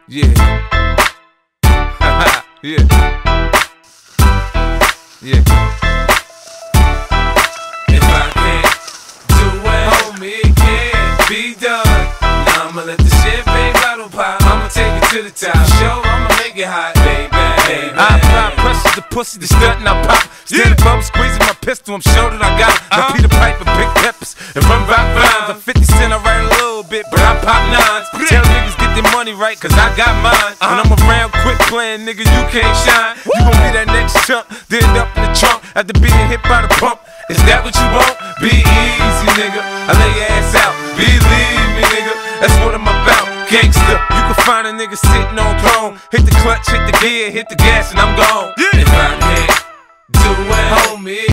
Yeah. Yeah. Yeah. If I can't do it, homie, it can't be done. Now I'ma let the champagne bottle pop. I'ma take it to the top. Show, I'ma make it hot, baby. I apply pressure to pussy, the stunt and I pop. Stand above, squeezing my pistol, I'm sure that I got it. Now Peter Piper, big peppers, and run rock rhymes. I'm 50 Cent, I write a little bit, but I pop nines. Tell niggas get their money right, cause I got mine. When I'm around, quit playing, nigga, you can't shine. You gon' be that next chump, then end up in the trunk after being hit by the pump. Is that what you want? Be easy, nigga. I lay your ass out. Believe me, nigga. That's what I'm about. Gangsta. You can find a nigga sitting on throne. Hit the clutch, hit the gear, hit the gas, and I'm gone. If I can't do it, homie.